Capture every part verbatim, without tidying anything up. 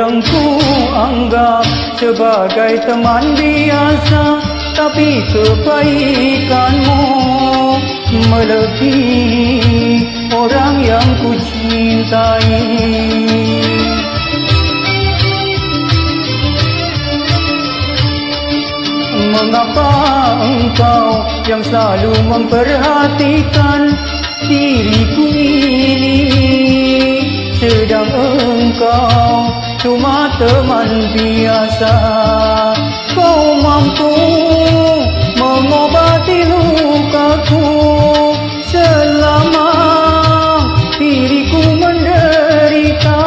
yang ku anggap sebagai teman biasa, tapi kebaikanmu melebihi orang yang ku cintai. Mengapa engkau yang selalu memperhatikan diriku ini, sedang engkau cuma teman biasa? Kau mampu mengobati lukaku selama diriku menderita,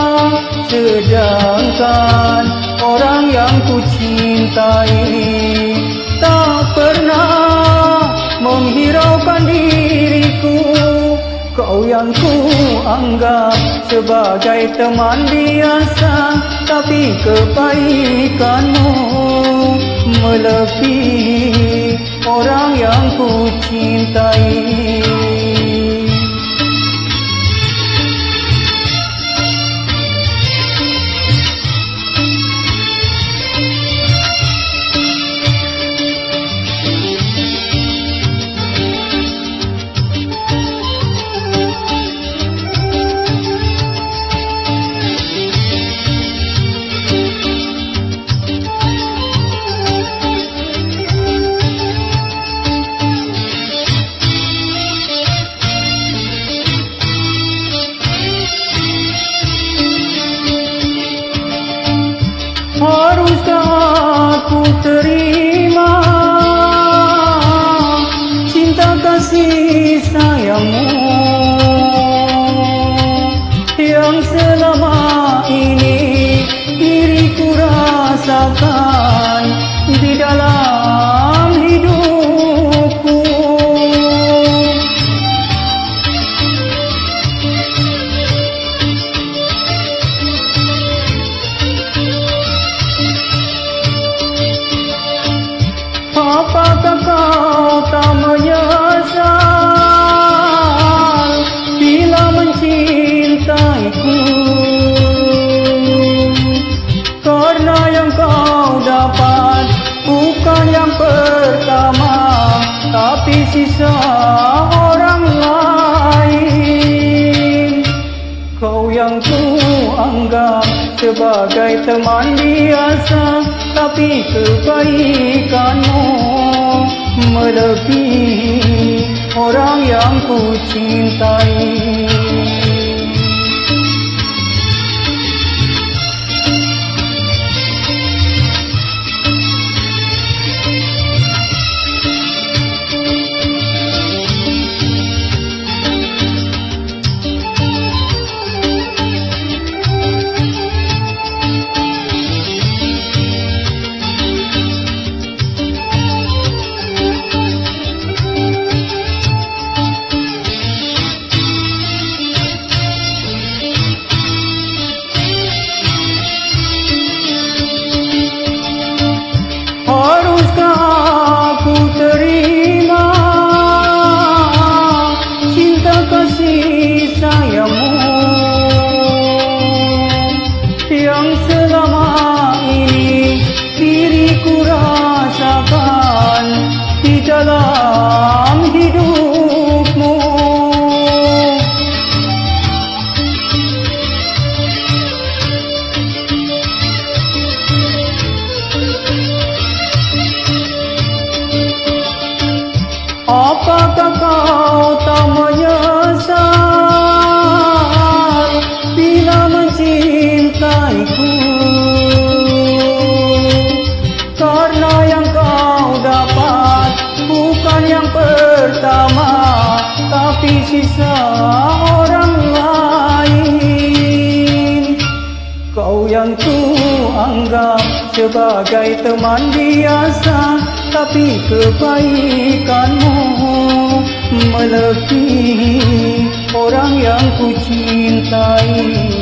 sedangkan orang yang ku cintai tak pernah menghiraukan diriku. Kau yang ku anggap sebagai teman biasa, tapi kebaikanmu melebihi orang yang ku cintai. Haruskah aku terima cinta kasih sayangmu yang selama ini diriku rasakan di dalam hidupku? Apakah kau tak menyesal bila mencintaiku? Karena yang kau dapat bukan yang pertama, tapi sisa orang lain. Kau yang ku anggap sebagai teman biasa, tapi kebaikanmu melebihi orang yang ku cintai. Haruskah aku terima cinta kasih sayangmu yang selama ini diriku rasakan di dalam hidupmu? Apakah kau tak menyesal bila mencintaiku? Karena yang kau dapat bukan yang pertama, tapi sisa orang lain. Kau yang ku anggap sebagai teman biasa, tapi kebaikanmu melebihi orang yang ku cintai.